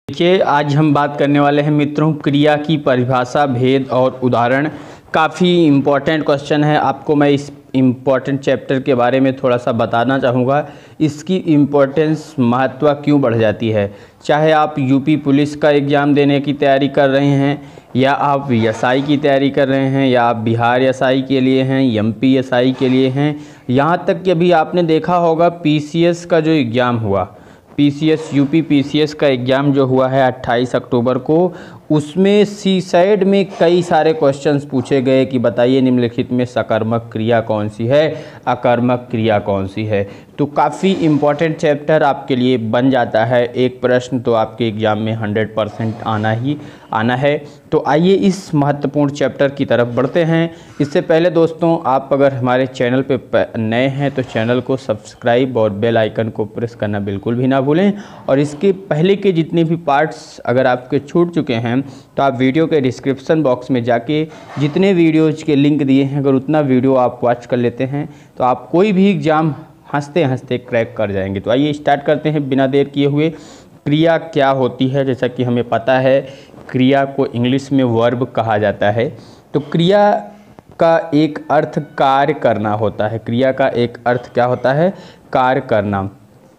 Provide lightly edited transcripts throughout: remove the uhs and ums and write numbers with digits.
देखिए, आज हम बात करने वाले हैं मित्रों क्रिया की परिभाषा, भेद और उदाहरण। काफ़ी इम्पॉर्टेंट क्वेश्चन है। आपको मैं इस इम्पॉर्टेंट चैप्टर के बारे में थोड़ा सा बताना चाहूँगा। इसकी इम्पोर्टेंस, महत्व क्यों बढ़ जाती है। चाहे आप यूपी पुलिस का एग्ज़ाम देने की तैयारी कर रहे हैं, या आप एसआई की तैयारी कर रहे हैं, या आप बिहार एसआई के लिए हैं, एमपी एसआई के लिए हैं, यहाँ तक कि अभी आपने देखा होगा पीसीएस का जो एग्ज़ाम हुआ, पीसीएस यूपी पीसीएस का एग्ज़ाम जो हुआ है 28 अक्टूबर को, उसमें सीसाइड में कई सारे क्वेश्चंस पूछे गए कि बताइए निम्नलिखित में सकर्मक क्रिया कौन सी है, अकर्मक क्रिया कौन सी है। तो काफ़ी इम्पॉर्टेंट चैप्टर आपके लिए बन जाता है। एक प्रश्न तो आपके एग्ज़ाम में 100% आना है। तो आइए इस महत्वपूर्ण चैप्टर की तरफ बढ़ते हैं। इससे पहले दोस्तों, आप अगर हमारे चैनल पे नए हैं तो चैनल को सब्सक्राइब और बेल आइकन को प्रेस करना बिल्कुल भी ना भूलें। और इसके पहले के जितने भी पार्ट्स अगर आपके छूट चुके हैं तो आप वीडियो के डिस्क्रिप्शन बॉक्स में जाके जितने वीडियोज़ के लिंक दिए हैं, अगर उतना वीडियो आप वॉच कर लेते हैं तो आप कोई भी एग्ज़ाम हंसते हंसते क्रैक कर जाएंगे। तो आइए स्टार्ट करते हैं बिना देर किए हुए। क्रिया क्या होती है, जैसा कि हमें पता है क्रिया को इंग्लिश में वर्ब कहा जाता है। तो क्रिया का एक अर्थ कार्य करना होता है। क्रिया का एक अर्थ क्या होता है, कार्य करना।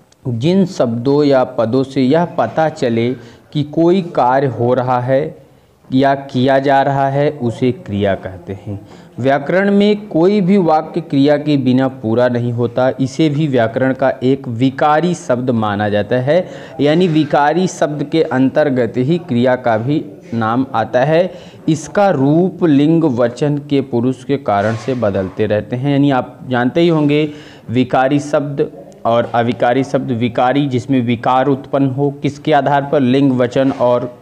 जिन शब्दों या पदों से यह पता चले कि कोई कार्य हो रहा है या किया जा रहा है, उसे क्रिया कहते हैं। व्याकरण में कोई भी वाक्य क्रिया के बिना पूरा नहीं होता। इसे भी व्याकरण का एक विकारी शब्द माना जाता है, यानी विकारी शब्द के अंतर्गत ही क्रिया का भी नाम आता है। इसका रूप लिंग वचन के पुरुष के कारण से बदलते रहते हैं। यानी आप जानते ही होंगे विकारी शब्द और अविकारी शब्द। विकारी जिसमें विकार उत्पन्न हो, किसके आधार पर, लिंग वचन और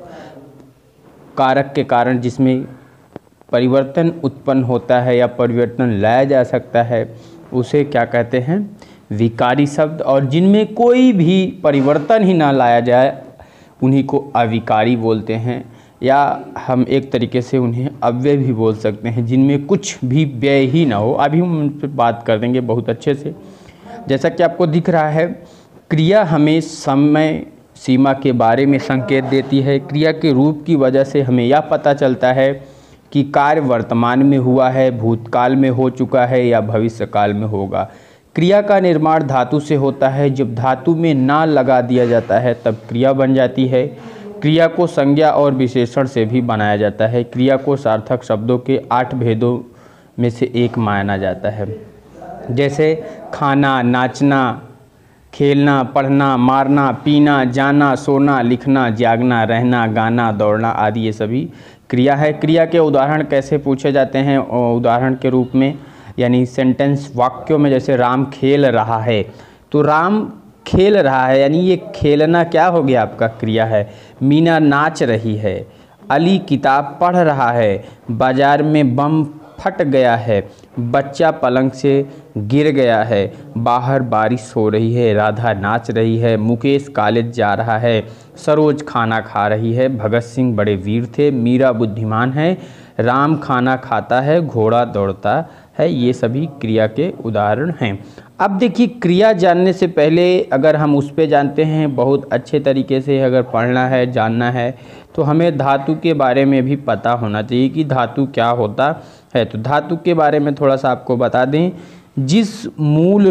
कारक के कारण जिसमें परिवर्तन उत्पन्न होता है या परिवर्तन लाया जा सकता है, उसे क्या कहते हैं, विकारी शब्द। और जिनमें कोई भी परिवर्तन ही ना लाया जाए उन्हीं को अविकारी बोलते हैं, या हम एक तरीके से उन्हें अव्यय भी बोल सकते हैं, जिनमें कुछ भी व्यय ही ना हो। अभी हम उन पर बात कर देंगे बहुत अच्छे से। जैसा कि आपको दिख रहा है, क्रिया हमें समय सीमा के बारे में संकेत देती है। क्रिया के रूप की वजह से हमें यह पता चलता है कि कार्य वर्तमान में हुआ है, भूतकाल में हो चुका है या भविष्य काल में होगा। क्रिया का निर्माण धातु से होता है। जब धातु में ना लगा दिया जाता है तब क्रिया बन जाती है। क्रिया को संज्ञा और विशेषण से भी बनाया जाता है। क्रिया को सार्थक शब्दों के 8 भेदों में से एक माना जाता है, जैसे खाना, नाचना, खेलना, पढ़ना, मारना, पीना, जाना, सोना, लिखना, जागना, रहना, गाना, दौड़ना आदि ये सभी क्रिया है। क्रिया के उदाहरण कैसे पूछे जाते हैं, उदाहरण के रूप में यानी सेंटेंस वाक्यों में, जैसे राम खेल रहा है, तो राम खेल रहा है यानी ये खेलना क्या हो गया, आपका क्रिया है। मीना नाच रही है। अली किताब पढ़ रहा है। बाजार में बम फट गया है। बच्चा पलंग से गिर गया है। बाहर बारिश हो रही है। राधा नाच रही है। मुकेश कॉलेज जा रहा है। सरोज खाना खा रही है। भगत सिंह बड़े वीर थे। मीरा बुद्धिमान है। राम खाना खाता है। घोड़ा दौड़ता है। ये सभी क्रिया के उदाहरण हैं। अब देखिए, क्रिया जानने से पहले अगर हम उस पे जानते हैं, बहुत अच्छे तरीके से अगर पढ़ना है, जानना है, तो हमें धातु के बारे में भी पता होना चाहिए कि धातु क्या होता है। तो धातु के बारे में थोड़ा सा आपको बता दें। जिस मूल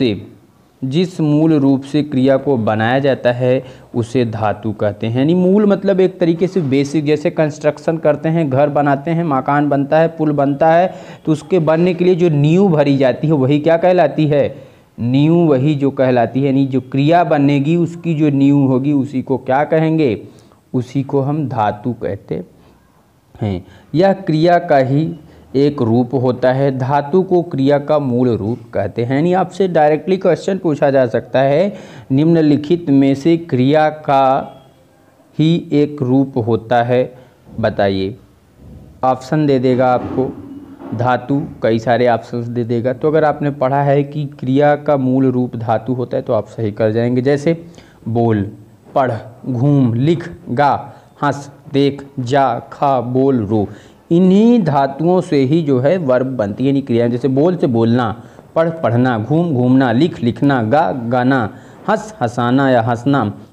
रूप से क्रिया को बनाया जाता है उसे धातु कहते हैं। यानी मूल मतलब एक तरीके से बेसिक, जैसे कंस्ट्रक्शन करते हैं, घर बनाते हैं, मकान बनता है, पुल बनता है, तो उसके बनने के लिए जो नींव भरी जाती है वही क्या कहलाती है, नींव वही जो कहलाती है। यानी जो क्रिया बनेगी उसकी जो नींव होगी उसी को क्या कहेंगे, उसी को हम धातु कहते हैं। यह क्रिया का ही एक रूप होता है। धातु को क्रिया का मूल रूप कहते हैं। यानी आपसे डायरेक्टली क्वेश्चन पूछा जा सकता है, निम्नलिखित में से क्रिया का ही एक रूप होता है, बताइए। ऑप्शन दे देगा आपको, धातु कई सारे ऑप्शंस दे देगा। तो अगर आपने पढ़ा है कि क्रिया का मूल रूप धातु होता है तो आप सही कर जाएंगे। जैसे बोल, पढ़, घूम, लिख, गा, हंस, देख, जा, खा, बोल, रो, इन्हीं धातुओं से ही जो है वर्ब बनती है, यानी क्रिया। जैसे बोल से बोलना, पढ़ पढ़ना, घूम घूमना, लिख लिखना, गा गाना, हंस हंसाना या हंसना,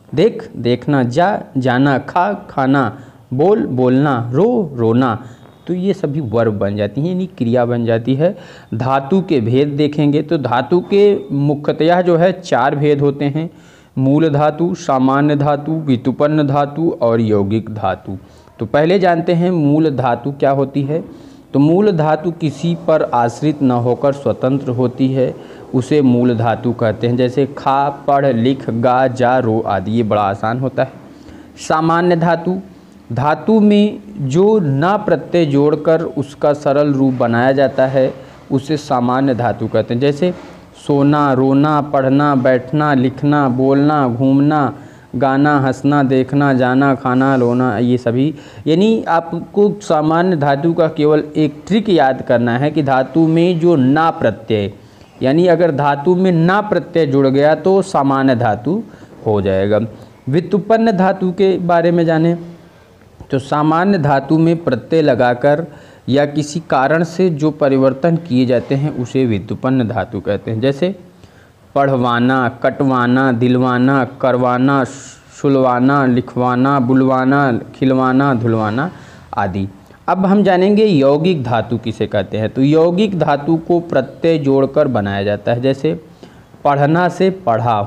देख देखना, जा जाना, खा खाना, बोल बोलना, रो रोना। तो ये सभी वर्ब बन जाती हैं, यानी क्रिया बन जाती है। धातु के भेद देखेंगे तो धातु के मुख्यतया जो है 4 भेद होते हैं, मूल धातु, सामान्य धातु, व्युत्पन्न धातु और यौगिक धातु। तो पहले जानते हैं मूल धातु क्या होती है। तो मूल धातु किसी पर आश्रित न होकर स्वतंत्र होती है, उसे मूल धातु कहते हैं। जैसे खा, पढ़, लिख, गा, जा, रो आदि, ये बड़ा आसान होता है। सामान्य धातु, धातु में जो ना प्रत्यय जोड़कर उसका सरल रूप बनाया जाता है उसे सामान्य धातु कहते हैं। जैसे सोना, रोना, पढ़ना, बैठना, लिखना, बोलना, घूमना, गाना, हंसना, देखना, जाना, खाना, लोना, ये सभी। यानी आपको सामान्य धातु का केवल एक ट्रिक याद करना है कि धातु में जो ना प्रत्यय, यानी अगर धातु में ना प्रत्यय जुड़ गया तो सामान्य धातु हो जाएगा। व्युत्पन्न धातु के बारे में जानें तो सामान्य धातु में प्रत्यय लगाकर या किसी कारण से जो परिवर्तन किए जाते हैं उसे व्युत्पन्न धातु कहते हैं। जैसे पढ़वाना, कटवाना, दिलवाना, करवाना, सुलवाना, लिखवाना, बुलवाना, खिलवाना, धुलवाना आदि। अब हम जानेंगे यौगिक धातु किसे कहते हैं। तो यौगिक धातु को प्रत्यय जोड़कर बनाया जाता है। जैसे पढ़ना से पढ़ा,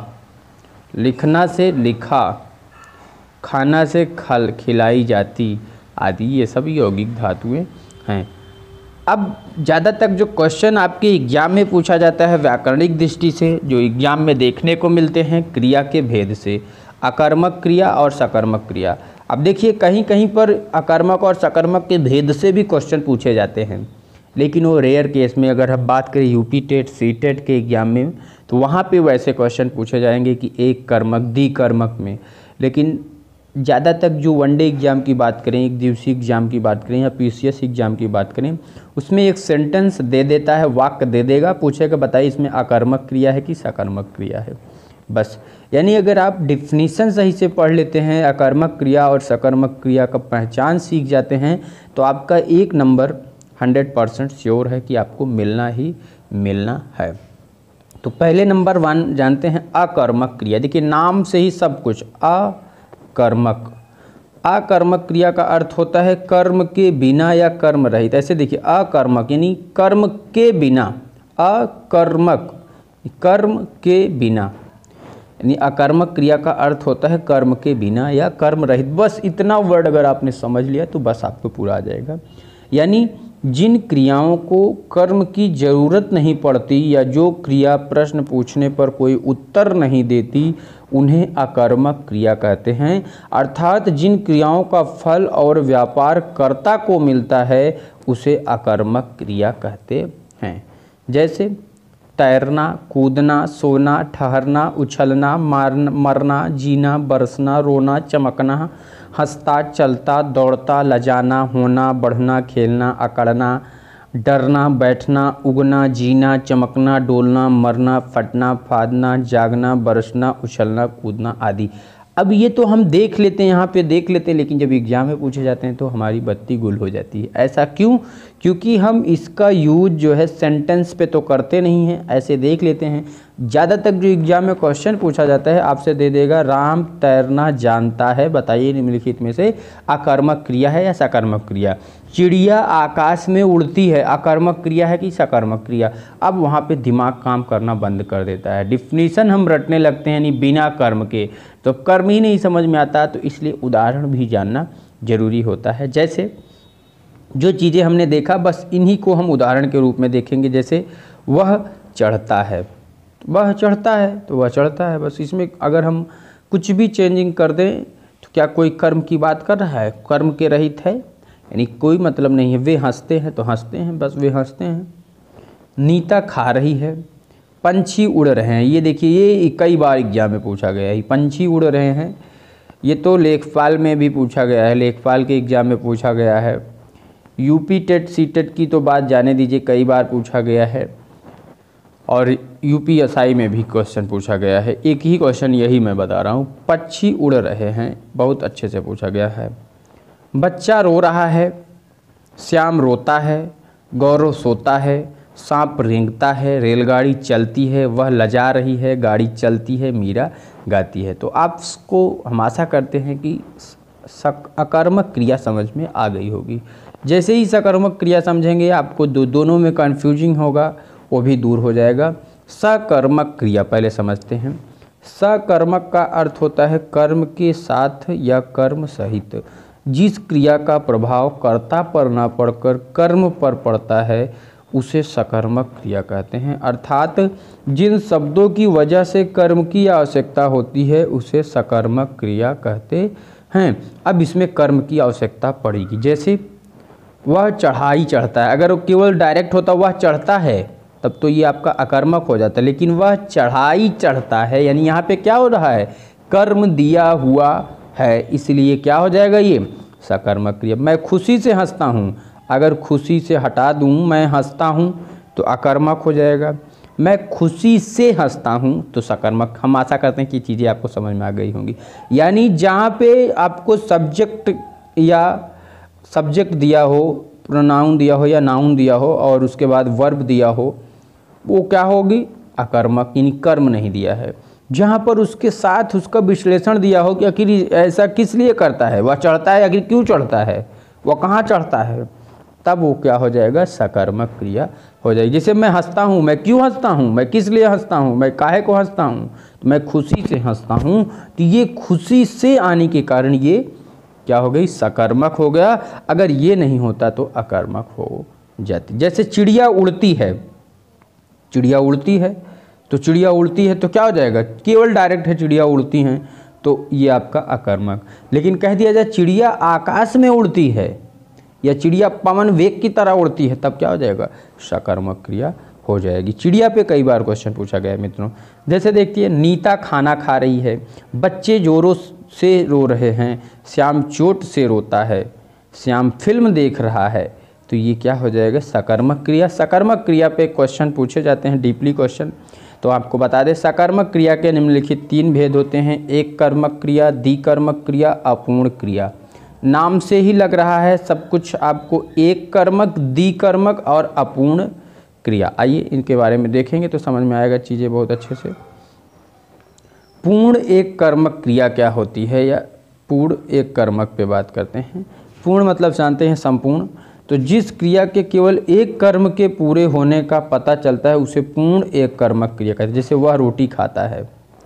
लिखना से लिखा, खाना से खिलाई जाती आदि, ये सब यौगिक धातुएं हैं। अब ज़्यादातर जो क्वेश्चन आपके एग्जाम में पूछा जाता है व्याकरणिक दृष्टि से, जो एग्जाम में देखने को मिलते हैं क्रिया के भेद से, अकर्मक क्रिया और सकर्मक क्रिया। अब देखिए कहीं कहीं पर अकर्मक और सकर्मक के भेद से भी क्वेश्चन पूछे जाते हैं, लेकिन वो रेयर केस में। अगर हम बात करें यूपी टेट, सी टेट के एग्जाम में, तो वहाँ पे वैसे क्वेश्चन पूछे जाएंगे कि एक कर्मक, द्विकर्मक में। लेकिन ज़्यादातर जो वनडे एग्ज़ाम की बात करें, एक दिवसीय एग्ज़ाम की बात करें या पीसीएस एग्ज़ाम की बात करें, उसमें एक सेंटेंस दे देता है, वाक्य दे देगा, पूछेगा बताइए इसमें अकर्मक क्रिया है कि सकर्मक क्रिया है, बस। यानी अगर आप डिफिनीसन सही से पढ़ लेते हैं, अकर्मक क्रिया और सकर्मक क्रिया का पहचान सीख जाते हैं, तो आपका 1 नंबर 100% श्योर है कि आपको मिलना ही मिलना है। तो पहले नंबर 1 जानते हैं अकर्मक क्रिया। देखिए नाम से ही सब कुछ, अकर्मक। अकर्मक क्रिया का अर्थ होता है कर्म के बिना या कर्म रहित। ऐसे देखिए अकर्मक यानी कर्म के बिना, अकर्मक कर्म के बिना, यानी अकर्मक क्रिया का अर्थ होता है कर्म के बिना या कर्म रहित। बस इतना वर्ड अगर आपने समझ लिया तो बस आपको पूरा आ जाएगा। यानी जिन क्रियाओं को कर्म की ज़रूरत नहीं पड़ती या जो क्रिया प्रश्न पूछने पर कोई उत्तर नहीं देती, उन्हें अकर्मक क्रिया कहते हैं। अर्थात जिन क्रियाओं का फल और व्यापार कर्ता को मिलता है उसे अकर्मक क्रिया कहते हैं। जैसे तैरना, कूदना, सोना, ठहरना, उछलना, मरना, जीना, बरसना, रोना, चमकना, हंसता, चलता, दौड़ता, लजाना, होना, बढ़ना, खेलना, अकड़ना, डरना, बैठना, उगना, जीना, चमकना, डोलना, मरना, फटना, फादना, जागना, बरसना, उछलना, कूदना आदि। अब ये तो हम देख लेते हैं, यहाँ पे देख लेते हैं, लेकिन जब एग्जाम में पूछे जाते हैं तो हमारी बत्ती गुल हो जाती है। ऐसा क्यों? क्योंकि हम इसका यूज जो है सेंटेंस पे तो करते नहीं हैं, ऐसे देख लेते हैं। ज़्यादातर जो एग्जाम में क्वेश्चन पूछा जाता है आपसे दे देगा राम तैरना जानता है, बताइए निम्नलिखित में से अकर्मक क्रिया है या सकर्मक क्रिया। चिड़िया आकाश में उड़ती है, अकर्मक क्रिया है कि सकर्मक क्रिया। अब वहाँ पे दिमाग काम करना बंद कर देता है, डिफिनीसन हम रटने लगते हैं, यानी बिना कर्म के, तो कर्म ही नहीं समझ में आता, तो इसलिए उदाहरण भी जानना जरूरी होता है। जैसे जो चीज़ें हमने देखा बस इन्हीं को हम उदाहरण के रूप में देखेंगे। जैसे वह चढ़ता है, वह चढ़ता है तो वह चढ़ता है, बस इसमें अगर हम कुछ भी चेंजिंग कर दें तो क्या कोई कर्म की बात कर रहा है? कर्म के रहित है, यानी कोई मतलब नहीं है। वे हंसते हैं तो हंसते हैं, बस वे हंसते हैं। नीता खा रही है, पंछी उड़ रहे हैं, ये देखिए ये कई बार एग्जाम में पूछा गया है, पंछी उड़ रहे हैं। ये तो लेखपाल में भी पूछा गया है, लेखपाल के एग्ज़ाम में पूछा गया है। यूपी टेट सी टेट की तो बात जाने दीजिए, कई बार पूछा गया है, और यूपीएसआई में भी क्वेश्चन पूछा गया है। एक ही क्वेश्चन यही मैं बता रहा हूँ, पक्षी उड़ रहे हैं, बहुत अच्छे से पूछा गया है। बच्चा रो रहा है, श्याम रोता है, गौरव सोता है, सांप रेंगता है, रेलगाड़ी चलती है, वह लजा रही है, गाड़ी चलती है, मीरा गाती है। तो आपको हम आशा करते हैं कि अकर्मक क्रिया समझ में आ गई होगी। जैसे ही सकर्मक क्रिया समझेंगे आपको दोनों में कन्फ्यूजिंग होगा वो भी दूर हो जाएगा। सकर्मक क्रिया पहले समझते हैं। सकर्मक का अर्थ होता है कर्म के साथ या कर्म सहित। जिस क्रिया का प्रभाव कर्ता पर ना पड़कर कर्म पर पड़ता है उसे सकर्मक क्रिया कहते हैं। अर्थात जिन शब्दों की वजह से कर्म की आवश्यकता होती है उसे सकर्मक क्रिया कहते हैं। अब इसमें कर्म की आवश्यकता पड़ेगी। जैसे वह चढ़ाई चढ़ता है, अगर केवल डायरेक्ट होता वह चढ़ता है तब तो ये आपका अकर्मक हो जाता है, लेकिन वह चढ़ाई चढ़ता है यानी यहाँ पे क्या हो रहा है, कर्म दिया हुआ है, इसलिए क्या हो जाएगा ये सकर्मक क्रिया। मैं खुशी से हंसता हूँ, अगर खुशी से हटा दूँ मैं हंसता हूँ तो अकर्मक हो जाएगा। मैं खुशी से हंसता हूँ तो सकर्मक। हम आशा करते हैं कि चीज़ें आपको समझ में आ गई होंगी। यानी जहाँ पे आपको सब्जेक्ट या सब्जेक्ट दिया हो, प्रोनाउन दिया हो या नाउन दिया हो और उसके बाद वर्ब दिया हो, वो क्या होगी अकर्मक, यानी कर्म नहीं दिया है। जहाँ पर उसके साथ उसका विश्लेषण दिया हो कि आखिर ऐसा किस लिए करता है, वह चढ़ता है, आखिर क्यों चढ़ता है, वह कहाँ चढ़ता है, तब वो क्या हो जाएगा सकर्मक क्रिया हो जाएगी। जैसे मैं हंसता हूँ, मैं क्यों हंसता हूँ, मैं किस लिए हंसता हूँ, मैं काहे को हंसता हूँ, तो मैं खुशी से हंसता हूँ, तो ये खुशी से आने के कारण ये क्या हो गई सकर्मक हो गया। अगर ये नहीं होता तो अकर्मक हो जाती। जैसे चिड़िया उड़ती है, चिड़िया उड़ती है तो चिड़िया उड़ती है तो क्या हो जाएगा, केवल डायरेक्ट है चिड़िया उड़ती हैं तो ये आपका अकर्मक। लेकिन कह दिया जाए चिड़िया आकाश में उड़ती है या चिड़िया पवन वेग की तरह उड़ती है, तब क्या हो जाएगा सकर्मक क्रिया हो जाएगी। चिड़िया पे कई बार क्वेश्चन पूछा गया है मित्रों। जैसे देखिए नीता खाना खा रही है, बच्चे जोरों से रो रहे हैं, श्याम चोट से रोता है, श्याम फिल्म देख रहा है, तो ये क्या हो जाएगा सकर्मक क्रिया। सकर्मक क्रिया पे क्वेश्चन पूछे जाते हैं, डीपली क्वेश्चन। तो आपको बता दें सकर्मक क्रिया के निम्नलिखित 3 भेद होते हैं। एक कर्मक क्रिया, द्विकर्मक क्रिया, अपूर्ण क्रिया। नाम से ही लग रहा है सब कुछ आपको एक कर्मक, द्विकर्मक और अपूर्ण क्रिया। आइए इनके बारे में देखेंगे तो समझ में आएगा चीज़ें बहुत अच्छे से। पूर्ण एक कर्मक क्रिया क्या होती है या पूर्ण एक कर्मक पे बात करते हैं। पूर्ण मतलब जानते हैं संपूर्ण। तो जिस क्रिया के केवल एक कर्म के पूरे होने का पता चलता है उसे पूर्ण एक कर्मक क्रिया कहते हैं। जैसे वह रोटी खाता है,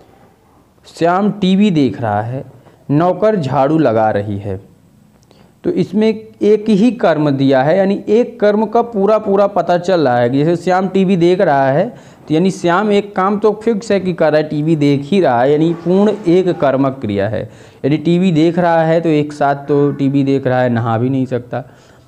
श्याम टीवी देख रहा है, नौकर झाड़ू लगा रही है, तो इसमें एक ही कर्म दिया है यानी एक कर्म का पूरा पूरा पता चल रहा है। जैसे श्याम टीवी देख रहा है तो यानी श्याम एक काम तो फिक्स है कि कर रहा है, टीवी देख ही रहा है, यानी पूर्ण एक कर्मक क्रिया है। यदि टीवी देख रहा है तो एक साथ तो टीवी देख रहा है, नहा भी नहीं सकता,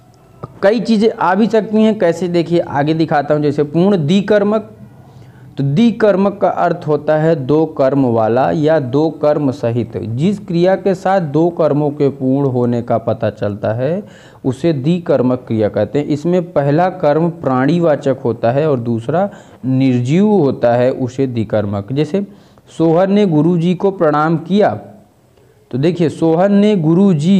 कई चीज़ें आ भी सकती हैं। कैसे देखिए आगे दिखाता हूँ। जैसे पूर्ण द्विकर्मक, तो द्विकर्मक का अर्थ होता है 2 कर्म वाला या 2 कर्म सहित। जिस क्रिया के साथ 2 कर्मों के पूर्ण होने का पता चलता है उसे द्विकर्मक क्रिया कहते हैं। इसमें पहला कर्म प्राणीवाचक होता है और दूसरा निर्जीव होता है, उसे द्विकर्मक। जैसे सोहन ने गुरुजी को प्रणाम किया, तो देखिए सोहन ने गुरुजी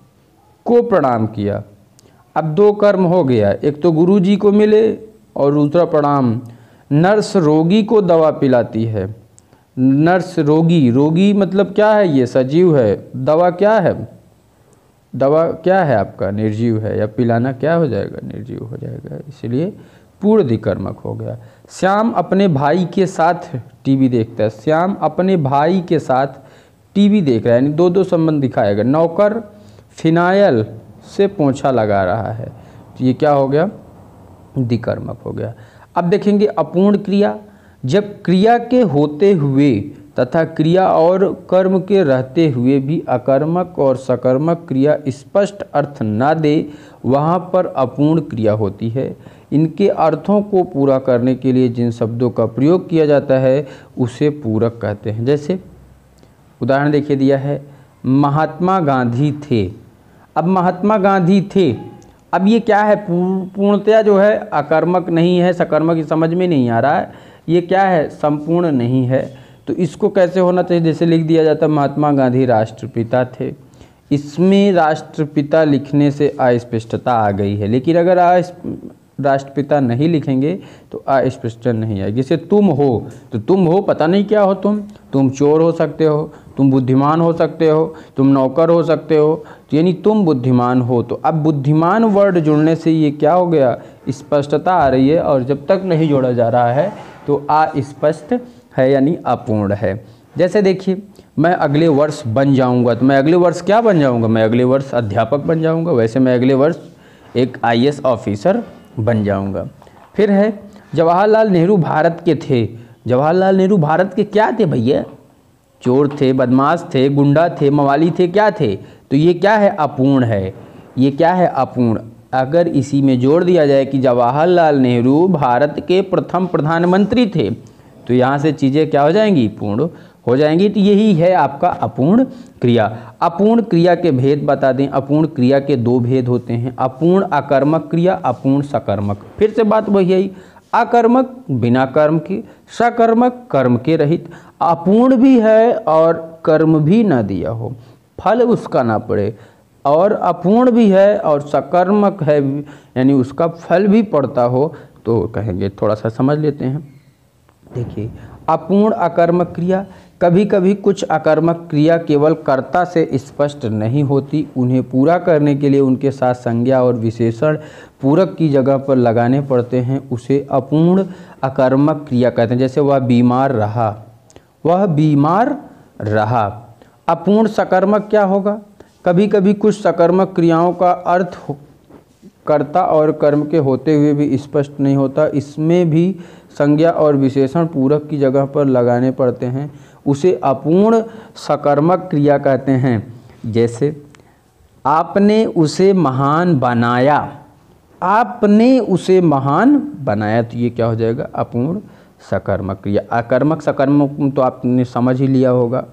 को प्रणाम किया, अब 2 कर्म हो गया, एक तो गुरुजी को मिले और दूसरा प्रणाम। नर्स रोगी को दवा पिलाती है, नर्स रोगी, रोगी मतलब क्या है, ये सजीव है, दवा क्या है, दवा क्या है आपका निर्जीव है, या पिलाना क्या हो जाएगा निर्जीव हो जाएगा, इसलिए पूर्ण द्विकर्मक हो गया। श्याम अपने भाई के साथ टीवी देखता है, श्याम अपने भाई के साथ टीवी देख रहा है, यानी 2 संबंध दिखाएगा। नौकर फिनाइल से पोंछा लगा रहा है, तो ये क्या हो गया द्विकर्मक हो गया। अब देखेंगे अपूर्ण क्रिया। जब क्रिया के होते हुए तथा क्रिया और कर्म के रहते हुए भी अकर्मक और सकर्मक क्रिया स्पष्ट अर्थ न दे, वहाँ पर अपूर्ण क्रिया होती है। इनके अर्थों को पूरा करने के लिए जिन शब्दों का प्रयोग किया जाता है उसे पूरक कहते हैं। जैसे उदाहरण देखिए दिया है, महात्मा गांधी थे। अब महात्मा गांधी थे, अब ये क्या है, पूर्णतया जो है अकर्मक नहीं है, सकर्मक समझ में नहीं आ रहा है, ये क्या है संपूर्ण नहीं है। तो इसको कैसे होना चाहिए, जैसे लिख दिया जाता महात्मा गांधी राष्ट्रपिता थे, इसमें राष्ट्रपिता लिखने से अस्पष्टता आ गई है। लेकिन अगर राष्ट्रपिता नहीं लिखेंगे तो अस्पष्टता नहीं आएगी। जैसे तुम हो, तो तुम हो पता नहीं क्या हो, तुम चोर हो सकते हो, तुम बुद्धिमान हो सकते हो, तुम नौकर हो सकते हो, तो यानी तुम बुद्धिमान हो। तो अब बुद्धिमान वर्ड जुड़ने से ये क्या हो गया, स्पष्टता आ रही है, और जब तक नहीं जोड़ा जा रहा है तो अस्पष्ट है यानी अपूर्ण है। जैसे देखिए, मैं अगले वर्ष बन जाऊंगा, तो मैं अगले वर्ष क्या बन जाऊंगा, मैं अगले वर्ष अध्यापक बन जाऊंगा, वैसे मैं अगले वर्ष एक IAS ऑफिसर बन जाऊंगा। फिर है जवाहरलाल नेहरू भारत के थे। जवाहरलाल नेहरू भारत के क्या थे भैया, चोर थे, बदमाश थे, गुंडा थे, मवाली थे, क्या थे, तो ये क्या है, अपूर्ण है। ये क्या है, अपूर्ण। अगर इसी में जोड़ दिया जाए कि जवाहरलाल नेहरू भारत के प्रथम प्रधानमंत्री थे, तो यहाँ से चीज़ें क्या हो जाएंगी, पूर्ण हो जाएंगी। तो यही है आपका अपूर्ण क्रिया। अपूर्ण क्रिया के भेद बता दें। अपूर्ण क्रिया के दो भेद होते हैं, अपूर्ण अकर्मक क्रिया, अपूर्ण सकर्मक। फिर से बात वही आई, अकर्मक बिना कर्म के, सकर्मक कर्म के रहित। अपूर्ण भी है और कर्म भी ना दिया हो, फल उसका ना पड़े, और अपूर्ण भी है और सकर्मक है यानी उसका फल भी पड़ता हो, तो कहेंगे थोड़ा सा समझ लेते हैं। देखिए, अपूर्ण अकर्मक क्रिया, कभी कभी कुछ अकर्मक क्रिया केवल कर्ता से स्पष्ट नहीं होती, उन्हें पूरा करने के लिए उनके साथ संज्ञा और विशेषण पूरक की जगह पर लगाने पड़ते हैं, उसे अपूर्ण अकर्मक क्रिया कहते हैं। जैसे वह बीमार रहा, वह बीमार रहा। अपूर्ण सकर्मक क्या होगा, कभी कभी कुछ सकर्मक क्रियाओं का अर्थ कर्ता और कर्म के होते हुए भी स्पष्ट नहीं होता, इसमें भी संज्ञा और विशेषण पूरक की जगह पर लगाने पड़ते हैं, उसे अपूर्ण सकर्मक क्रिया कहते हैं। जैसे आपने उसे महान बनाया, आपने उसे महान बनाया, तो ये क्या हो जाएगा, अपूर्ण सकर्मक क्रिया। अकर्मक सकर्मक तो आपने समझ ही लिया होगा।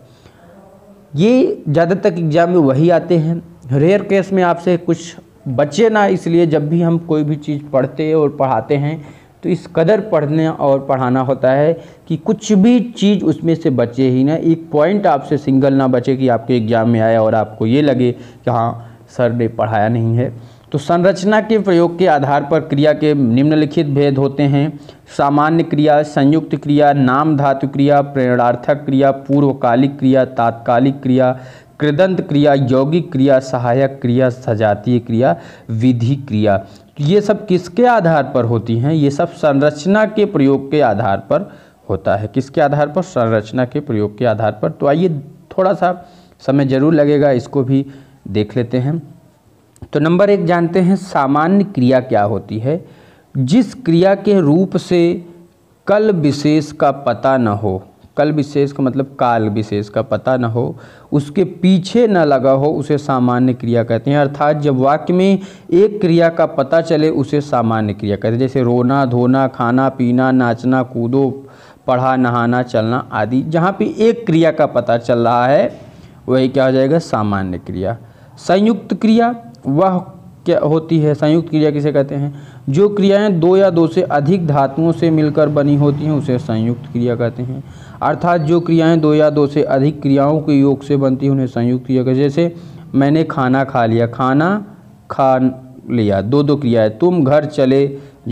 ये ज़्यादातर एग्जाम में वही आते हैं, रेयर केस में आपसे कुछ बचे ना, इसलिए जब भी हम कोई भी चीज़ पढ़ते और पढ़ाते हैं तो इस कदर पढ़ने और पढ़ाना होता है कि कुछ भी चीज़ उसमें से बचे ही ना, एक पॉइंट आपसे सिंगल ना बचे कि आपके एग्ज़ाम में आया और आपको ये लगे कि हाँ सर ने पढ़ाया नहीं है। तो संरचना के प्रयोग के आधार पर क्रिया के निम्नलिखित भेद होते हैं, सामान्य क्रिया, संयुक्त क्रिया, नाम धातु क्रिया, प्रेरणार्थक क्रिया, पूर्वकालिक क्रिया, तात्कालिक क्रिया, कृदंत क्रिया, यौगिक क्रिया, सहायक क्रिया, सजातीय क्रिया, विधि क्रिया। तो ये सब किसके आधार पर होती हैं, ये सब संरचना के प्रयोग के आधार पर होता है। किसके आधार पर, संरचना के प्रयोग के आधार पर। तो आइए थोड़ा सा समय जरूर लगेगा, इसको भी देख लेते हैं। तो नंबर 1 जानते हैं सामान्य क्रिया क्या होती है, जिस क्रिया के रूप से कल विशेष का पता न हो, कल विशेष का मतलब काल विशेष का पता न हो, उसके पीछे न लगा हो, उसे सामान्य क्रिया कहते हैं। अर्थात जब वाक्य में एक क्रिया का पता चले उसे सामान्य क्रिया कहते हैं। जैसे रोना, धोना, खाना पीना, नाचना, कूदो, पढ़ा, नहाना, चलना आदि, जहाँ पे एक क्रिया का पता चल रहा है वही क्या हो जाएगा, सामान्य क्रिया। संयुक्त क्रिया वह क्या होती है, संयुक्त क्रिया किसे कहते हैं, जो क्रियाएं 2 या 2 से अधिक धातुओं से मिलकर बनी होती हैं उसे संयुक्त क्रिया कहते हैं। अर्थात जो क्रियाएं 2 या 2 से अधिक क्रियाओं के योग से बनती हैं उन्हें संयुक्त क्रिया कहते हैं। जैसे मैंने खाना खा लिया, खाना खा लिया, 2 क्रिया है। तुम घर चले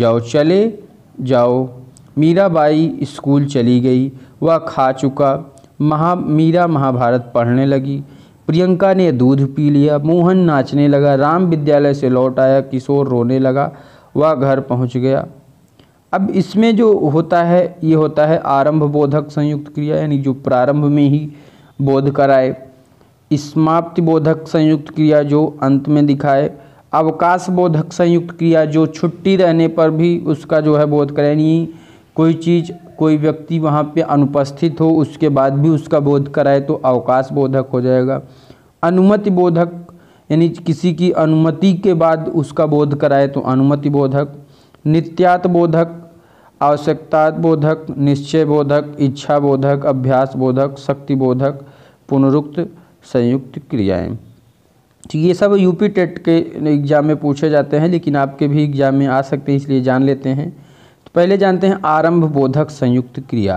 जाओ, मीराबाई स्कूल चली गई, वह खा चुका, मीरा महाभारत पढ़ने लगी, प्रियंका ने दूध पी लिया, मोहन नाचने लगा, राम विद्यालय से लौट आया, किशोर रोने लगा, वह घर पहुंच गया। अब इसमें जो होता है ये होता है आरंभ बोधक संयुक्त क्रिया, यानी जो प्रारंभ में ही बोध कराए। समाप्ति बोधक संयुक्त क्रिया जो अंत में दिखाए। अवकाश बोधक संयुक्त क्रिया जो छुट्टी रहने पर भी उसका जो है बोध कराए, यानी कोई चीज़ कोई व्यक्ति वहाँ पे अनुपस्थित हो उसके बाद भी उसका बोध कराए तो अवकाश बोधक हो जाएगा। अनुमति बोधक यानी किसी की अनुमति के बाद उसका बोध कराए तो अनुमति बोधक। नित्यात बोधक, आवश्यकता बोधक, निश्चय बोधक, इच्छा बोधक, अभ्यास बोधक, शक्ति बोधक, पुनरुक्त संयुक्त क्रियाएं। तो ये सब यूपी टेट के एग्जाम में पूछे जाते हैं, लेकिन आपके भी एग्जाम में आ सकते हैं, इसलिए जान लेते हैं। तो पहले जानते हैं आरंभ बोधक संयुक्त क्रिया।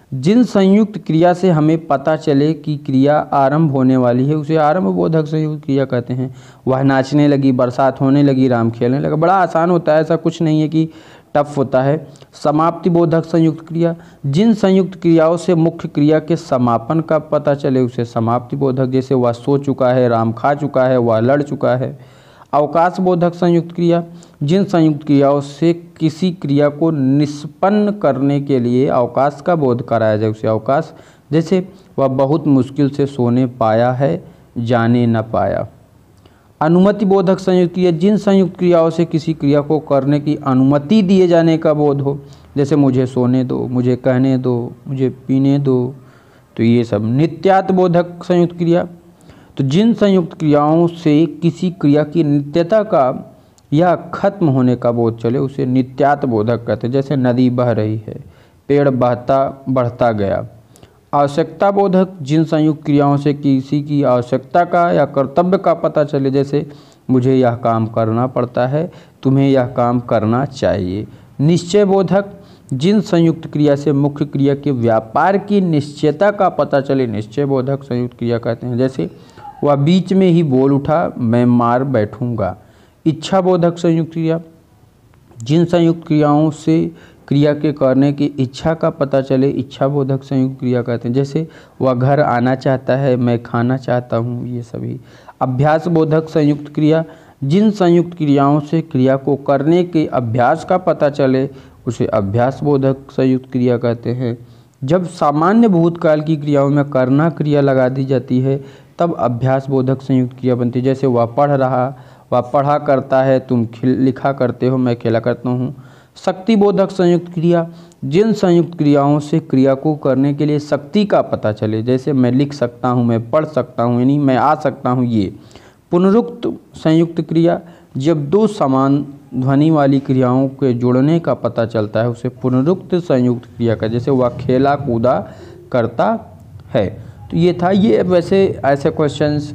जिन संयुक्त क्रिया से हमें पता चले कि क्रिया आरंभ होने वाली है उसे आरंभ बोधक संयुक्त क्रिया कहते हैं। वह नाचने लगी, बरसात होने लगी, राम खेलने लगा। बड़ा आसान होता है, ऐसा कुछ नहीं है कि टफ होता है। समाप्ति बोधक संयुक्त क्रिया, जिन संयुक्त क्रियाओं से मुख्य क्रिया के समापन का पता चले उसे समाप्ति बोधक, जैसे वह सो चुका है, राम खा चुका है, वह लड़ चुका है। अवकाश बोधक संयुक्त क्रिया, जिन संयुक्त क्रियाओं से किसी क्रिया को निष्पन्न करने के लिए अवकाश का बोध कराया जाए उसे अवकाश, जैसे वह बहुत मुश्किल से सोने पाया है, जाने न पाया। अनुमति बोधक संयुक्त क्रिया, जिन संयुक्त क्रियाओं से किसी क्रिया को करने की अनुमति दिए जाने का बोध हो, जैसे मुझे सोने दो, मुझे कहने दो, मुझे पीने दो, तो ये सब। नित्यात् बोधक संयुक्त क्रिया, तो जिन संयुक्त क्रियाओं से किसी क्रिया की नित्यता का या खत्म होने का बोध चले उसे नित्यात् बोधक कहते हैं, जैसे नदी बह रही है, पेड़ बहता बढ़ता गया। आवश्यकता बोधक, जिन संयुक्त क्रियाओं से किसी की आवश्यकता का या कर्तव्य का पता चले, जैसे मुझे यह काम करना पड़ता है, तुम्हें यह काम करना चाहिए। निश्चय बोधक, जिन संयुक्त क्रिया से मुख्य क्रिया के व्यापार की निश्चयता का पता चले निश्चय बोधक संयुक्त क्रिया कहते हैं, जैसे वह बीच में ही बोल उठा, मैं मार बैठूंगा। इच्छा बोधक संयुक्त क्रिया, जिन संयुक्त क्रियाओं से क्रिया के करने की इच्छा का पता चले इच्छा बोधक संयुक्त क्रिया कहते हैं, जैसे वह घर आना चाहता है, मैं खाना चाहता हूँ, ये सभी। अभ्यास बोधक संयुक्त क्रिया, जिन संयुक्त क्रियाओं से क्रिया को करने के अभ्यास का पता चले उसे अभ्यास बोधक संयुक्त क्रिया कहते हैं। जब सामान्य भूतकाल की क्रियाओं में करना क्रिया लगा दी जाती है तब अभ्यास बोधक संयुक्त क्रिया बनती है, जैसे वह पढ़ रहा, वह पढ़ा करता है, तुम लिखा करते हो, मैं खेला करता हूँ। शक्ति बोधक संयुक्त क्रिया, जिन संयुक्त क्रियाओं से क्रिया को करने के लिए शक्ति का पता चले, जैसे मैं लिख सकता हूँ, मैं पढ़ सकता हूँ, यानी मैं आ सकता हूँ, ये। पुनरुक्त संयुक्त क्रिया, जब दो समान ध्वनि वाली क्रियाओं के जुड़ने का पता चलता है उसे पुनरुक्त संयुक्त क्रिया का, जैसे वह खेला कूदा करता है। तो ये था। ये वैसे ऐसे क्वेश्चंस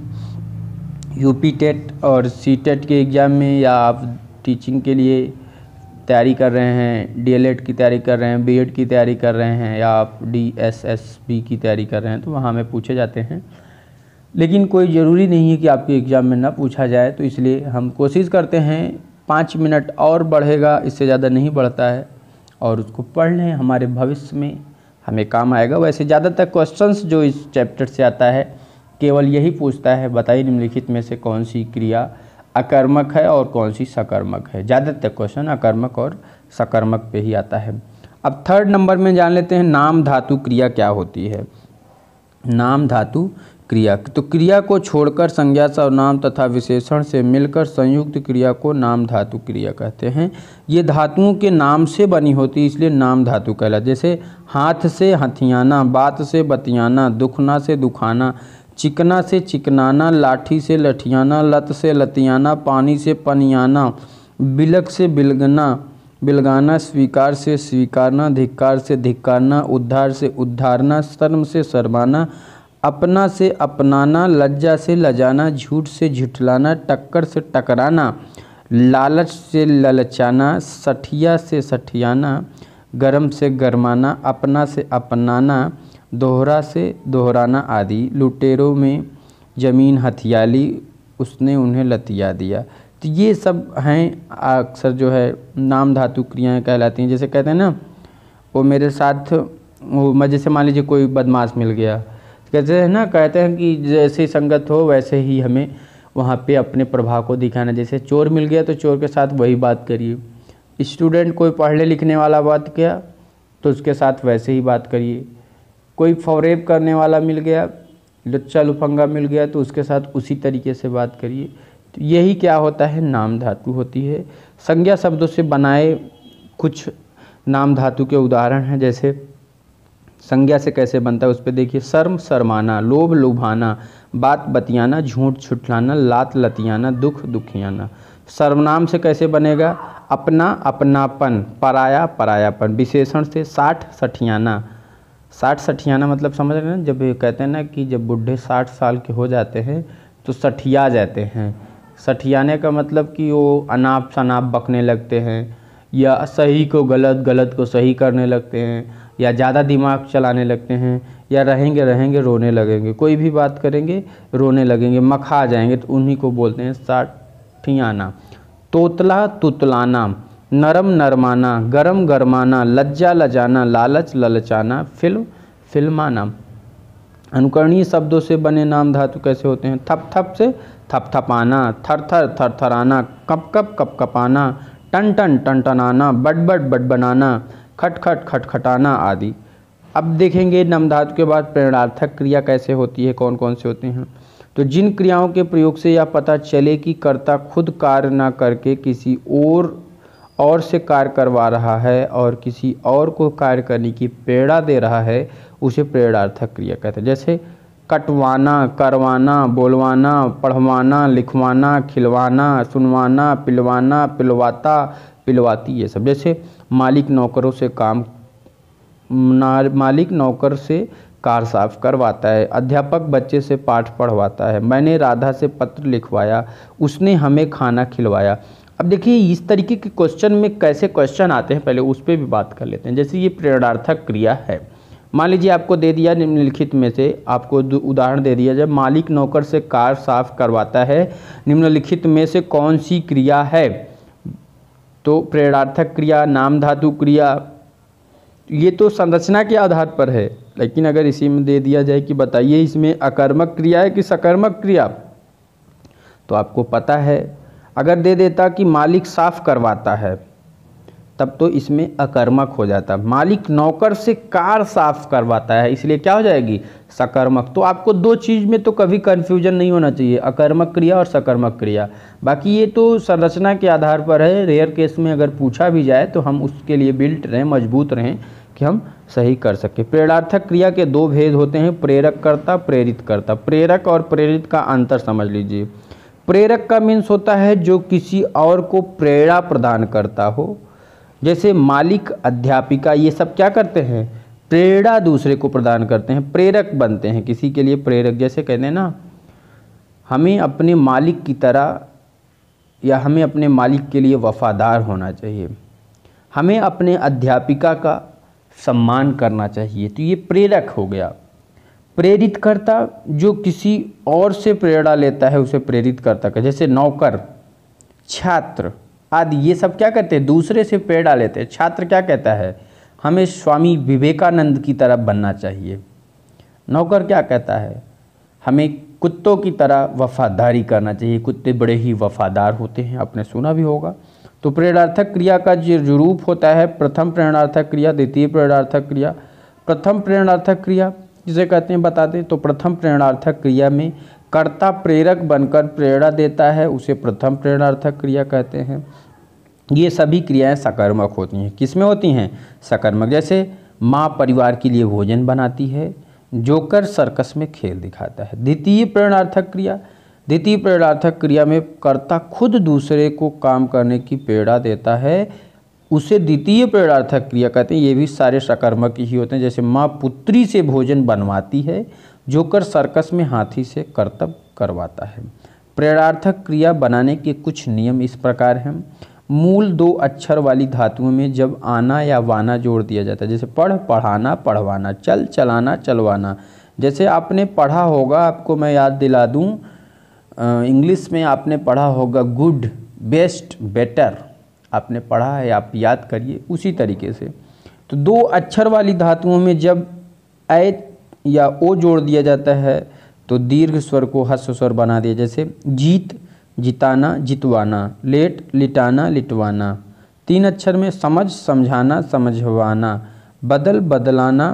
यूपी टेट और सी टेट के एग्ज़ाम में, या आप टीचिंग के लिए तैयारी कर रहे हैं, डीएलएड की तैयारी कर रहे हैं, बीएड की तैयारी कर रहे हैं, या आप डीएसएसबी की तैयारी कर रहे हैं, तो वहाँ में पूछे जाते हैं। लेकिन कोई ज़रूरी नहीं है कि आपके एग्ज़ाम में ना पूछा जाए, तो इसलिए हम कोशिश करते हैं 5 मिनट और बढ़ेगा, इससे ज़्यादा नहीं बढ़ता है, और उसको पढ़ लें, हमारे भविष्य में हमें काम आएगा। वैसे ज़्यादातर क्वेश्चंस जो इस चैप्टर से आता है केवल यही पूछता है, बताइए निम्नलिखित में से कौन सी क्रिया अकर्मक है और कौन सी सकर्मक है। ज़्यादातर क्वेश्चन अकर्मक और सकर्मक पे ही आता है। अब 3rd नंबर में जान लेते हैं नाम धातु क्रिया क्या होती है। नाम धातु क्रिया, तो क्रिया को छोड़कर संज्ञा सर्वनाम तथा विशेषण से मिलकर संयुक्त क्रिया को नाम धातु क्रिया कहते हैं। ये धातुओं के नाम से बनी होती है, इसलिए नाम धातु कहलाती। जैसे हाथ से हथियाना, बात से बतियाना, दुखना से दुखाना, चिकना से चिकनाना, लाठी से लठियाना, लत से लतियाना, पानी से पनियाना, बिलक से बिलगना बिलगाना, स्वीकार से स्वीकारना, धिक्कार से धिक्कारना, उद्धार से उद्धारना, शर्म से शर्माना, अपना से अपनाना, लज्जा से लजाना, झूठ से झुठलाना, टक्कर से टकराना, लालच से ललचाना, सठिया से सठियाना, गरम से गरमाना, अपना से अपनाना, दोहरा से दोहराना आदि। लुटेरों में ज़मीन हथियाली, उसने उन्हें लतिया दिया। तो ये सब हैं अक्सर जो है नाम धातु क्रियाएँ कहलाती हैं। जैसे कहते हैं ना, वो मेरे साथ वो मैं, जैसे मान लीजिए कोई बदमाश मिल गया, कहते हैं ना, कहते हैं कि जैसे संगत हो वैसे ही हमें वहाँ पे अपने प्रभाव को दिखाना। जैसे चोर मिल गया तो चोर के साथ वही बात करिए, स्टूडेंट कोई पढ़ने लिखने वाला बात किया तो उसके साथ वैसे ही बात करिए, कोई फरेब करने वाला मिल गया, लुच्चा लुफंगा मिल गया तो उसके साथ उसी तरीके से बात करिए। तो यही क्या होता है, नाम धातु होती है। संज्ञा शब्दों से बनाए कुछ नाम धातु के उदाहरण हैं। जैसे संज्ञा से कैसे बनता है उस पर देखिए, शर्म शर्माना, लोभ लुभाना, बात बतियाना, झूठ छुटलाना, लात लतियाना, दुख दुखियाना। सर्वनाम से कैसे बनेगा, अपना अपनापन, पराया परायापन। विशेषण से साठ सठियाना, साठ सठियाना मतलब समझ रहे हैं ना, जब ये कहते हैं ना कि जब बुढ़े 60 साल के हो जाते हैं तो सठिया जाते हैं। सठियाने का मतलब कि वो अनाप शनाप बकने लगते हैं, या सही को गलत, गलत को सही करने लगते हैं, या ज़्यादा दिमाग चलाने लगते हैं, या रहेंगे रहेंगे रोने लगेंगे, कोई भी बात करेंगे रोने लगेंगे, मखा जाएंगे, तो उन्हीं को बोलते हैं साठियाना। तोतला तुतलाना, नरम नरमाना, गरम गरमाना, लज्जा लजाना, लालच ललचाना, फिल्म फिल्माना। अनुकरणीय शब्दों से बने नाम धातु कैसे होते हैं? थप थप से थपथपाना, थर थर थरथराना, कप कप कपकपाना, टन टन टनटनाना, बड़बड़ बड़बड़ाना, खट खट खटखटाना आदि। अब देखेंगे नाम धातु के बाद प्रेरणार्थक क्रिया कैसे होती है, कौन कौन से होते हैं। तो जिन क्रियाओं के प्रयोग से यह पता चले कि कर्ता खुद कार्य न करके किसी और से कार्य करवा रहा है और किसी और को कार्य करने की प्रेरणा दे रहा है, उसे प्रेरणार्थक क्रिया कहते हैं। जैसे कटवाना, करवाना, बोलवाना, पढ़वाना, लिखवाना, खिलवाना, सुनवाना, पिलवाना, पिलवाता, पिलवाती, ये सब। जैसे मालिक नौकर से कार साफ करवाता है, अध्यापक बच्चे से पाठ पढ़वाता है, मैंने राधा से पत्र लिखवाया, उसने हमें खाना खिलवाया। अब देखिए इस तरीके के क्वेश्चन में कैसे क्वेश्चन आते हैं, पहले उस पर भी बात कर लेते हैं। जैसे ये प्रेरणार्थक क्रिया है, मान लीजिए आपको दे दिया निम्नलिखित में से, आपको उदाहरण दे दिया, जब मालिक नौकर से कार साफ करवाता है, निम्नलिखित में से कौन सी क्रिया है? तो प्रेरणार्थक क्रिया, नाम धातु क्रिया, ये तो संरचना के आधार पर है। लेकिन अगर इसी में दे दिया जाए कि बताइए इसमें अकर्मक क्रिया है कि सकर्मक क्रिया, तो आपको पता है। अगर दे देता कि मालिक साफ करवाता है, तब तो इसमें अकर्मक हो जाता। मालिक नौकर से कार साफ करवाता है, इसलिए क्या हो जाएगी? सकर्मक। तो आपको दो चीज़ में तो कभी कन्फ्यूजन नहीं होना चाहिए, अकर्मक क्रिया और सकर्मक क्रिया। बाकी ये तो संरचना के आधार पर है, रेयर केस में अगर पूछा भी जाए तो हम उसके लिए बिल्ट रहें, मजबूत रहें कि हम सही कर सकें। प्रेरणार्थक क्रिया के दो भेद होते हैं, प्रेरक कर्ता, प्रेरित कर्ता। प्रेरक और प्रेरित का अंतर समझ लीजिए। प्रेरक का मीन्स होता है जो किसी और को प्रेरणा प्रदान करता हो, जैसे मालिक, अध्यापिका, ये सब क्या करते हैं? प्रेरणा दूसरे को प्रदान करते हैं, प्रेरक बनते हैं किसी के लिए प्रेरक। जैसे कहते हैं ना, हमें अपने मालिक की तरह या हमें अपने मालिक के लिए वफादार होना चाहिए, हमें अपने अध्यापिका का सम्मान करना चाहिए, तो ये प्रेरक हो गया। प्रेरित करता जो किसी और से प्रेरणा लेता है उसे प्रेरित करता का, जैसे नौकर, छात्र आदि, ये सब क्या करते हैं? दूसरे से प्रेरणा लेते हैं। छात्र क्या कहता है? हमें स्वामी विवेकानंद की तरह बनना चाहिए। नौकर क्या कहता है? हमें कुत्तों की तरह वफादारी करना चाहिए, कुत्ते बड़े ही वफादार होते हैं, आपने सुना भी होगा। तो प्रेरणार्थक क्रिया का जो रूप होता है, प्रथम प्रेरणार्थक क्रिया, द्वितीय प्रेरणार्थक क्रिया। प्रथम प्रेरणार्थक क्रिया जिसे कहते हैं बता दें, तो प्रथम प्रेरणार्थक क्रिया में कर्ता प्रेरक बनकर प्रेरणा देता है, उसे प्रथम प्रेरणार्थक क्रिया कहते हैं। ये सभी क्रियाएं सकर्मक होती हैं। किसमें होती हैं? सकर्मक। जैसे माँ परिवार के लिए भोजन बनाती है, जोकर सर्कस में खेल दिखाता है। द्वितीय प्रेरणार्थक क्रिया, द्वितीय प्रेरणार्थक क्रिया में कर्ता खुद दूसरे को काम करने की प्रेरणा देता है, उसे द्वितीय प्रेरणार्थक क्रिया कहते हैं। ये भी सारे सकर्मक ही होते हैं। जैसे माँ पुत्री से भोजन बनवाती है, जोकर सर्कस में हाथी से करतब करवाता है। प्रेरणार्थक क्रिया बनाने के कुछ नियम इस प्रकार हैं। मूल दो अक्षर वाली धातुओं में जब आना या वाना जोड़ दिया जाता है, जैसे पढ़, पढ़ाना, पढ़वाना, चल, चलाना, चलवाना। जैसे आपने पढ़ा होगा, आपको मैं याद दिला दूं, इंग्लिश में आपने पढ़ा होगा गुड, बेस्ट, बेटर, आपने पढ़ा है, आप याद करिए। उसी तरीके से तो दो अक्षर वाली धातुओं में जब ऐ या ओ जोड़ दिया जाता है तो दीर्घ स्वर को ह्रस्व स्वर बना दिया। जैसे जीत, जिताना, जितवाना, लेट, लिटाना, लिटवाना। तीन अक्षर में समझ, समझाना, समझवाना, बदल, बदलाना,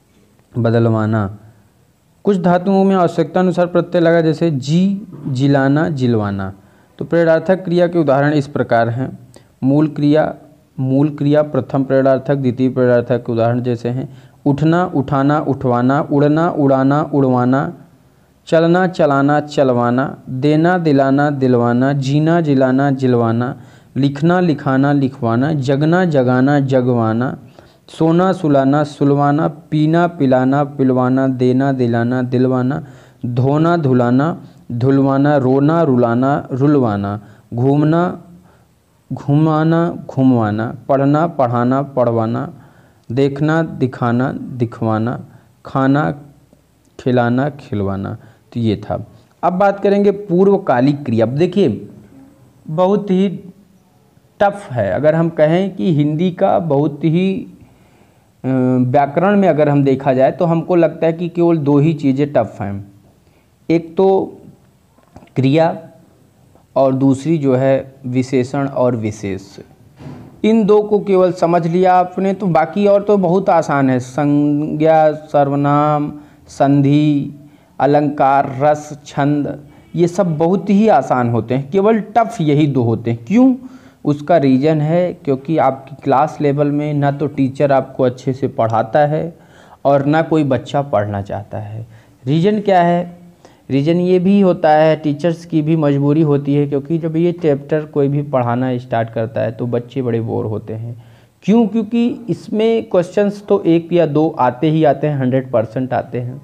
बदलवाना। कुछ धातुओं में आवश्यकता अनुसार प्रत्यय लगा, जैसे जी, जिलाना, जिलवाना। तो प्रेरणार्थक क्रिया के उदाहरण इस प्रकार हैं। मूल क्रिया प्रथम प्रेरणार्थक, द्वितीय प्रेरणार्थक के उदाहरण जैसे हैं उठना, उठाना, उठवाना, उड़ना, उड़ाना, उड़वाना, चलना, चलाना, चलवाना, देना, दिलाना, दिलवाना, जीना, जिलाना, जिलवाना, लिखना, लिखाना, लिखवाना, जगना, जगाना, जगवाना, सोना, सुलाना, सुलवाना, पीना, पिलाना, पिलवाना, देना, दिलाना, दिलवाना, धोना, धुलाना, धुलवाना, रोना, रुलाना, रुलवाना, घूमना, घुमाना, घुमवाना, पढ़ना, पढ़ाना, पढ़वाना, देखना, दिखाना, दिखवाना, खाना, खिलाना, खिलवाना। तो ये था। अब बात करेंगे पूर्वकालिक क्रिया। अब देखिए बहुत ही टफ है। अगर हम कहें कि हिंदी का बहुत ही व्याकरण में अगर हम देखा जाए तो हमको लगता है कि केवल दो ही चीज़ें टफ हैं। एक तो क्रिया और दूसरी जो है विशेषण और विशेष। इन दो को केवल समझ लिया आपने तो बाकी और तो बहुत आसान है। संज्ञा, सर्वनाम, संधि, अलंकार, रस, छंद, ये सब बहुत ही आसान होते हैं। केवल टफ यही दो होते हैं। क्यों? उसका रीज़न है क्योंकि आपकी क्लास लेवल में ना तो टीचर आपको अच्छे से पढ़ाता है और ना कोई बच्चा पढ़ना चाहता है। रीज़न क्या है? रीज़न ये भी होता है, टीचर्स की भी मजबूरी होती है, क्योंकि जब ये चैप्टर कोई भी पढ़ाना स्टार्ट करता है तो बच्चे बड़े बोर होते हैं। क्यों? क्योंकि इसमें क्वेश्चंस तो एक या दो आते ही आते हैं, 100% आते हैं।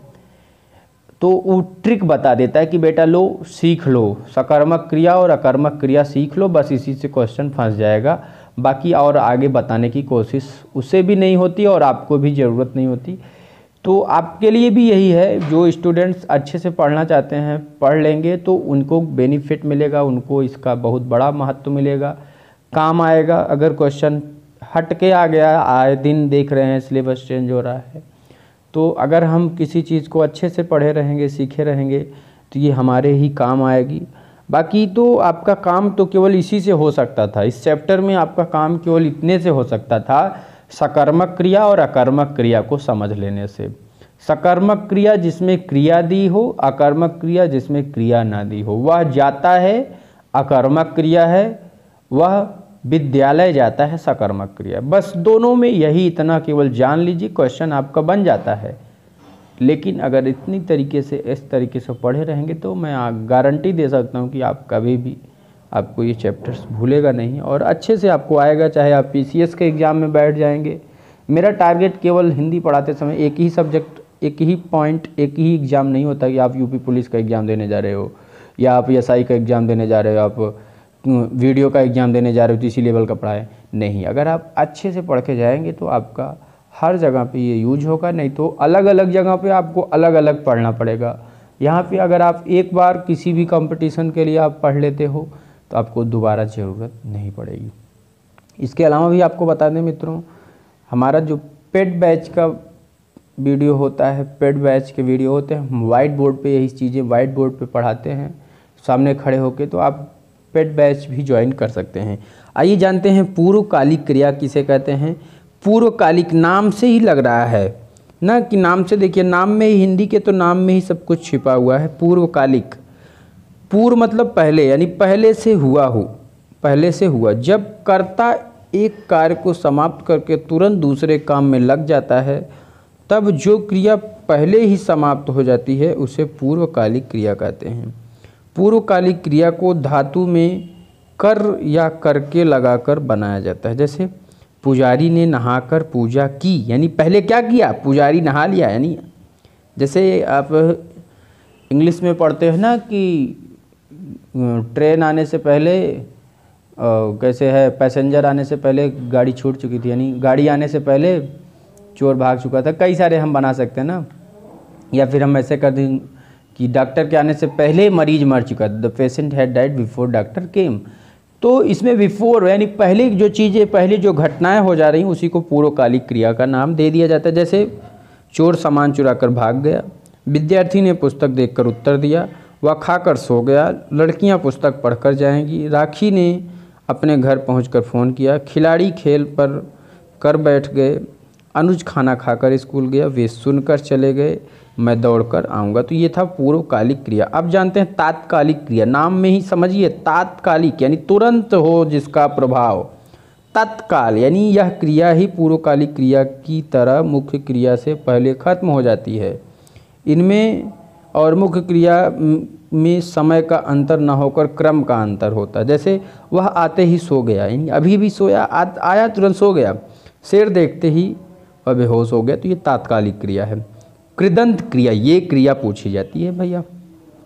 तो वो ट्रिक बता देता है कि बेटा लो सीख लो, सकर्मक क्रिया और अकर्मक क्रिया सीख लो, बस इसी से क्वेश्चन फंस जाएगा। बाकी और आगे बताने की कोशिश उससे भी नहीं होती और आपको भी ज़रूरत नहीं होती। तो आपके लिए भी यही है, जो स्टूडेंट्स अच्छे से पढ़ना चाहते हैं पढ़ लेंगे तो उनको बेनिफिट मिलेगा, उनको इसका बहुत बड़ा महत्व मिलेगा, काम आएगा। अगर क्वेश्चन हट के आ गया, आए दिन देख रहे हैं सिलेबस चेंज हो रहा है, तो अगर हम किसी चीज़ को अच्छे से पढ़े रहेंगे, सीखे रहेंगे तो ये हमारे ही काम आएगी। बाकी तो आपका काम तो केवल इसी से हो सकता था, इस चैप्टर में आपका काम केवल इतने से हो सकता था, सकर्मक क्रिया और अकर्मक क्रिया को समझ लेने से। सकर्मक क्रिया जिसमें क्रिया दी हो, अकर्मक क्रिया जिसमें क्रिया ना दी हो, वह जाता है अकर्मक क्रिया है, वह विद्यालय जाता है सकर्मक क्रिया। बस दोनों में यही इतना केवल जान लीजिए, क्वेश्चन आपका बन जाता है। लेकिन अगर इतनी तरीके से इस तरीके से पढ़े रहेंगे तो मैं गारंटी दे सकता हूँ कि आप कभी भी आपको ये चैप्टर्स भूलेगा नहीं और अच्छे से आपको आएगा। चाहे आप PCS के एग्ज़ाम में बैठ जाएंगे। मेरा टारगेट केवल हिंदी पढ़ाते समय एक ही सब्जेक्ट, एक ही पॉइंट, एक ही एग्ज़ाम नहीं होता कि आप UP पुलिस का एग्ज़ाम देने जा रहे हो या आप SI का एग्ज़ाम देने जा रहे हो, आप वीडियो का एग्ज़ाम देने जा रहे हो तो इसी लेवल का पढ़ाए नहीं। अगर आप अच्छे से पढ़ के जाएंगे तो आपका हर जगह पे ये यूज होगा, नहीं तो अलग अलग जगह पे आपको अलग अलग पढ़ना पड़ेगा। यहाँ पे अगर आप एक बार किसी भी कंपटीशन के लिए आप पढ़ लेते हो तो आपको दोबारा ज़रूरत नहीं पड़ेगी। इसके अलावा भी आपको बता दें मित्रों, हमारा जो पेड बैच का वीडियो होता है, पेड बैच के वीडियो होते हैं, हम वाइट बोर्ड पे यही चीज़ें वाइट बोर्ड पे पढ़ाते हैं सामने खड़े होके, तो आप पेड बैच भी ज्वाइन कर सकते हैं। आइए जानते हैं पूर्वकालिक क्रिया किसे कहते हैं। पूर्वकालिक नाम से ही लग रहा है ना कि नाम से, देखिए नाम में ही, हिंदी के तो नाम में ही सब कुछ छिपा हुआ है। पूर्वकालिक, पूर्व मतलब पहले, यानी पहले से हुआ हो, पहले से हुआ। जब कर्ता एक कार्य को समाप्त करके तुरंत दूसरे काम में लग जाता है तब जो क्रिया पहले ही समाप्त हो जाती है उसे पूर्वकालिक क्रिया कहते हैं। पूर्वकालिक क्रिया को धातु में कर या करके लगाकर बनाया जाता है। जैसे पुजारी ने नहाकर पूजा की, यानी पहले क्या किया, पुजारी नहा लिया। यानी जैसे आप इंग्लिश में पढ़ते हैं ना कि ट्रेन आने से पहले कैसे है, पैसेंजर आने से पहले गाड़ी छूट चुकी थी, यानी गाड़ी आने से पहले चोर भाग चुका था। कई सारे हम बना सकते हैं ना। या फिर हम ऐसे कर दें कि डॉक्टर के आने से पहले मरीज मर चुका, the patient had died before doctor came. तो इसमें बिफोर यानी पहले जो चीज़ें, पहले जो घटनाएं हो जा रही हैं उसी को पूर्वकालिक क्रिया का नाम दे दिया जाता है। जैसे चोर सामान चुरा कर भाग गया, विद्यार्थी ने पुस्तक देखकर उत्तर दिया, वह खाकर सो गया, लड़कियां पुस्तक पढ़कर जाएंगी, राखी ने अपने घर पहुंचकर फ़ोन किया, खिलाड़ी खेल पर कर बैठ गए, अनुज खाना खाकर स्कूल गया, वे सुनकर चले गए, मैं दौड़कर आऊँगा। तो ये था पूर्वकालिक क्रिया। अब जानते हैं तात्कालिक क्रिया। नाम में ही समझिए, तात्कालिक यानी तुरंत हो जिसका प्रभाव। तत्काल यानी यह क्रिया ही पूर्वकालिक क्रिया की तरह मुख्य क्रिया से पहले खत्म हो जाती है। इनमें और मुख्य क्रिया में समय का अंतर न होकर क्रम का अंतर होता है। जैसे वह आते ही सो गया, यानी अभी भी सोया, आया तुरंत सो गया। शेर देखते ही वह बेहोश हो गया, तो ये तात्कालिक क्रिया है। कृदंत क्रिया, ये क्रिया पूछी जाती है भैया।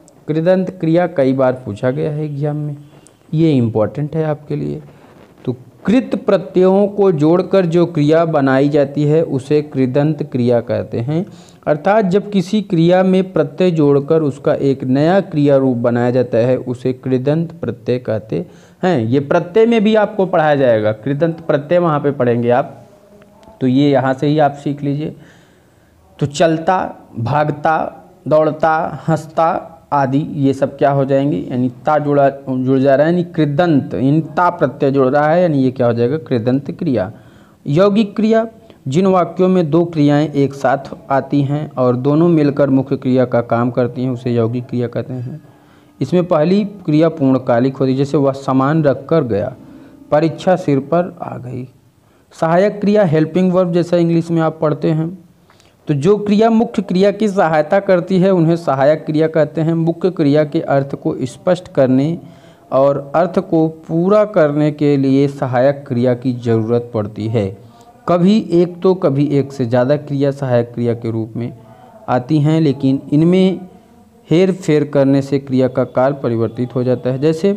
कृदंत क्रिया कई बार पूछा गया है एग्जाम में, ये इम्पोर्टेंट है आपके लिए। तो कृत प्रत्ययों को जोड़कर जो क्रिया बनाई जाती है उसे कृदंत क्रिया कहते हैं। अर्थात जब किसी क्रिया में प्रत्यय जोड़कर उसका एक नया क्रिया रूप बनाया जाता है उसे कृदंत प्रत्यय कहते हैं। ये प्रत्यय में भी आपको पढ़ाया जाएगा, कृदंत प्रत्यय वहाँ पे पढ़ेंगे आप, तो ये यहाँ से ही आप सीख लीजिए। तो चलता, भागता, दौड़ता, हंसता आदि ये सब क्या हो जाएंगे, यानी ता जुड़ जा रहा है, यानी कृदंत, यानी ता प्रत्यय जुड़ रहा है, यानी ये क्या हो जाएगा, कृदंत क्रिया। यौगिक क्रिया, जिन वाक्यों में दो क्रियाएं एक साथ आती हैं और दोनों मिलकर मुख्य क्रिया का काम करती हैं उसे यौगिक क्रिया कहते हैं। इसमें पहली क्रिया पूर्णकालिक होती है, जैसे वह सामान रख कर गया, परीक्षा सिर पर आ गई। सहायक क्रिया, हेल्पिंग वर्ब, जैसा इंग्लिश में आप पढ़ते हैं। तो जो क्रिया मुख्य क्रिया की सहायता करती है उन्हें सहायक क्रिया कहते हैं। मुख्य क्रिया के अर्थ को स्पष्ट करने और अर्थ को पूरा करने के लिए सहायक क्रिया की ज़रूरत पड़ती है। कभी एक तो कभी एक से ज़्यादा क्रिया सहायक क्रिया के रूप में आती हैं, लेकिन इनमें हेर फेर करने से क्रिया का काल परिवर्तित हो जाता है। जैसे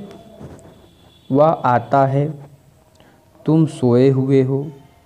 वह आता है, तुम सोए हुए हो,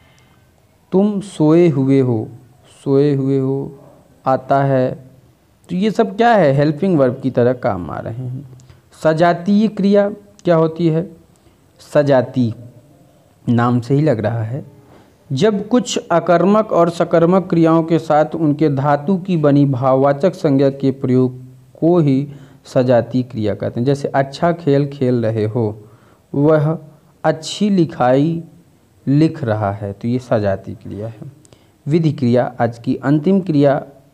तुम सोए हुए हो, सोए हुए हो, आता है, तो ये सब क्या है, हेल्पिंग वर्ब की तरह काम आ रहे हैं। सजातीय क्रिया क्या होती है, सजाती नाम से ही लग रहा है, जब कुछ अकर्मक और सकर्मक क्रियाओं के साथ उनके धातु की बनी भाववाचक संज्ञा के प्रयोग को ही सजातीय क्रिया कहते हैं। जैसे अच्छा खेल खेल रहे हो, वह अच्छी लिखाई लिख रहा है, तो ये सजातीय क्रिया है। विधि क्रिया, आज की अंतिम क्रिया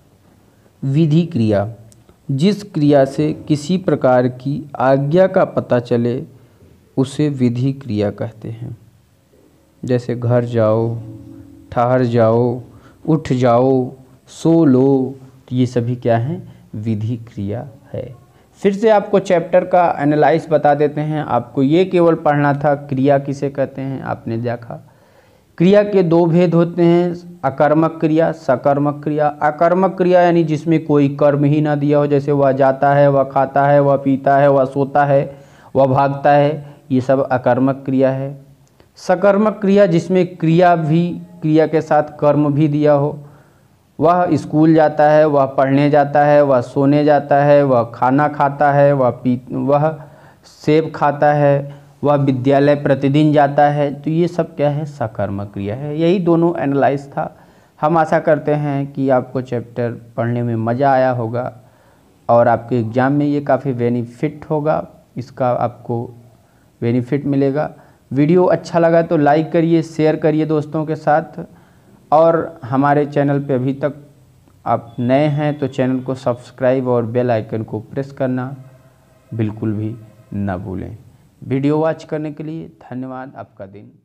विधि क्रिया, जिस क्रिया से किसी प्रकार की आज्ञा का पता चले उसे विधि क्रिया कहते हैं। जैसे घर जाओ, ठहर जाओ, उठ जाओ, सो लो, तो ये सभी क्या हैं, विधि क्रिया है। फिर से आपको चैप्टर का एनालाइज बता देते हैं। आपको ये केवल पढ़ना था क्रिया किसे कहते हैं, आपने देखा। क्रिया के दो भेद होते हैं, अकर्मक क्रिया, सकर्मक क्रिया। अकर्मक क्रिया यानी जिसमें कोई कर्म ही ना दिया हो, जैसे वह जाता है, वह खाता है, वह पीता है, वह सोता है, वह भागता है, ये सब अकर्मक क्रिया है। सकर्मक क्रिया जिसमें क्रिया के साथ कर्म भी दिया हो, वह स्कूल जाता है, वह पढ़ने जाता है, वह सोने जाता है, वह खाना खाता है, वह सेब खाता है, वह विद्यालय प्रतिदिन जाता है, तो ये सब क्या है, सकर्मक क्रिया है। यही दोनों एनालाइज था। हम आशा करते हैं कि आपको चैप्टर पढ़ने में मज़ा आया होगा और आपके एग्ज़ाम में ये काफ़ी बेनिफिट होगा, इसका आपको बेनिफिट मिलेगा। वीडियो अच्छा लगा तो लाइक करिए, शेयर करिए दोस्तों के साथ, और हमारे चैनल पे अभी तक आप नए हैं तो चैनल को सब्सक्राइब और बेल आइकन को प्रेस करना बिल्कुल भी ना भूलें। वीडियो वॉच करने के लिए धन्यवाद। आपका दिन